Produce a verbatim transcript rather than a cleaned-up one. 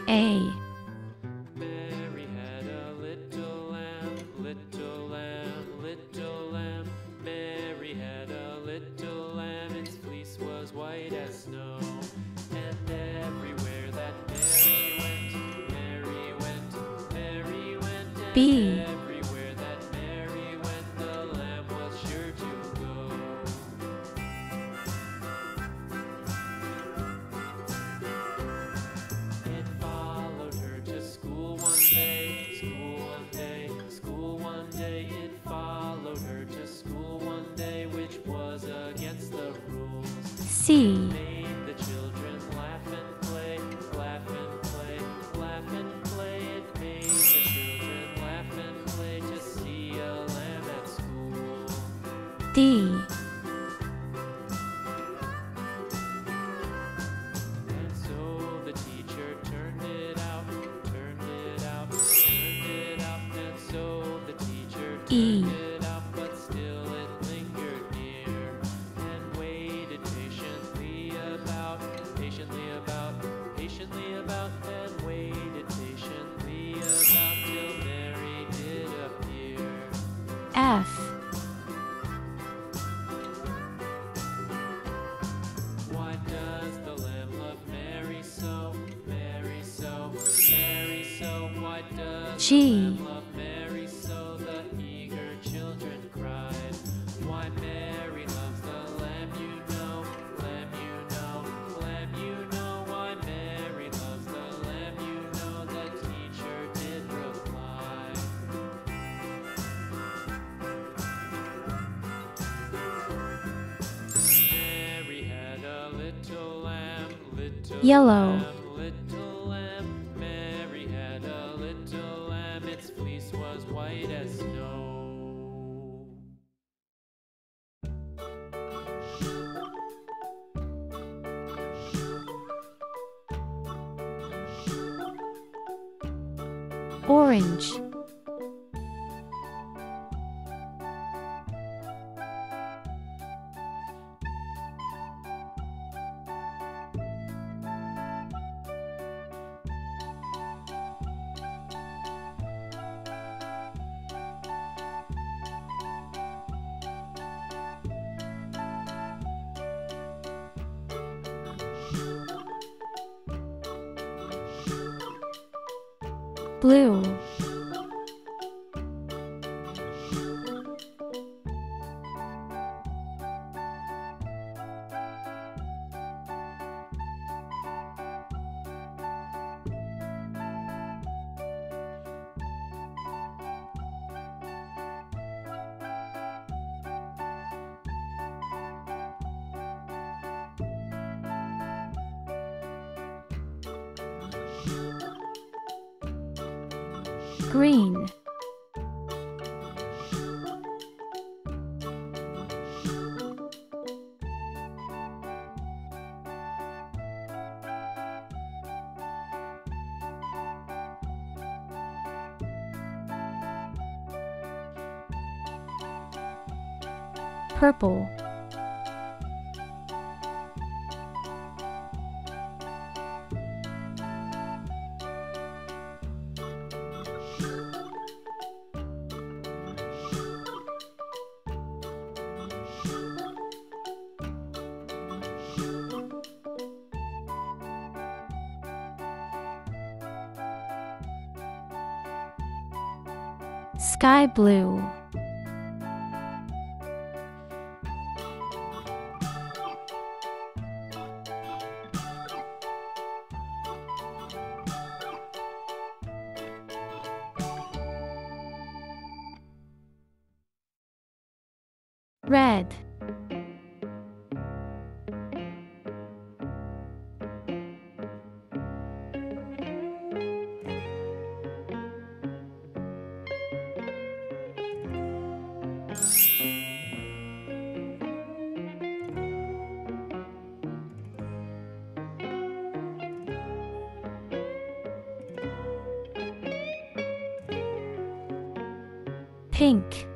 A. Mary had a little lamb, little lamb, little lamb. Mary had a little lamb, its fleece was white as snow. And everywhere that Mary went, Mary went, Mary went. And B. everywhere that Mary went, the lamb was sure to go. It followed her to school one day, school one day, school one day. It followed her to school one day, which was against the rules. C. Made the children laugh and play, laugh and play, laugh and play. It made the children laugh and play to see a lamb at school. D. And so the teacher turned it out, turned it out, turned it out. And so the teacher E. turned it out, but still it lingered near and waited patiently about, patiently about, patiently about, and waited patiently about till Mary did appear. F. Why does the lamb love Mary so, Mary so, Mary so? Why does G. the lamb love Mary so? The eager children cried. Why Mary loves the lamb, you know, lamb, you know, lamb, you know. Why Mary loves the lamb, you know. The teacher did reply. Mary had a little lamb, little Yellow. lamb, little lamb. Mary had a little lamb, its fleece was white as snow. Orange. Blue. Green. Purple. Sky blue. Red. Pink.